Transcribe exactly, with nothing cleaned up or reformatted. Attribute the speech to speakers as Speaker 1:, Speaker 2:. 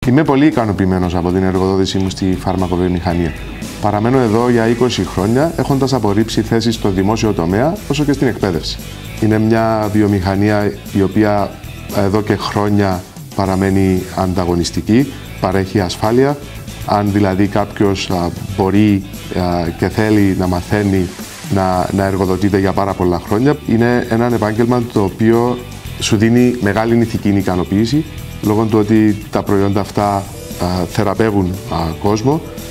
Speaker 1: Είμαι πολύ ικανοποιημένος από την εργοδότησή μου στη φαρμακοβιομηχανία. Παραμένω εδώ για είκοσι χρόνια, έχοντας απορρίψει θέσεις στο δημόσιο τομέα, όσο και στην εκπαίδευση. Είναι μια βιομηχανία η οποία εδώ και χρόνια παραμένει ανταγωνιστική, παρέχει ασφάλεια. Αν δηλαδή κάποιος α, μπορεί α, και θέλει να μαθαίνει να, να εργοδοτείται για πάρα πολλά χρόνια, είναι ένα επάγγελμα το οποίο σου δίνει μεγάλη ηθική ικανοποίηση, λόγω του ότι τα προϊόντα αυτά α, θεραπεύουν α, κόσμο.